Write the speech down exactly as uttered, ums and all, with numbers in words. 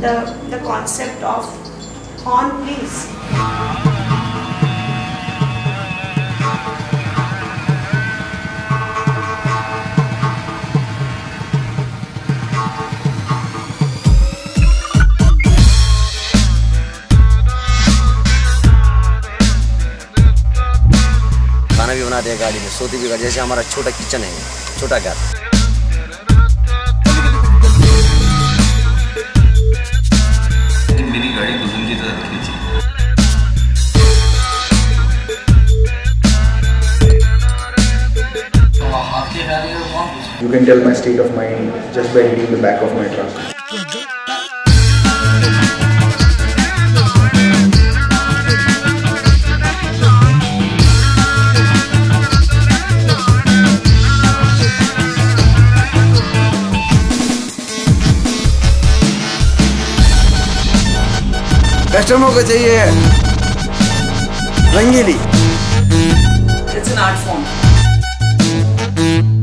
the the concept of horn, please. खाना भी बनाते हैं गाड़ी में, सोती भी गाड़ी, जैसे हमारा छोटा किचन है, छोटा घर। मेरी गाड़ी दुल्हन की तरह रखनी चाहिए। You can tell my state of mind just by reading the back of my truck. Customer को चाहिए रंगीली। It's an art form.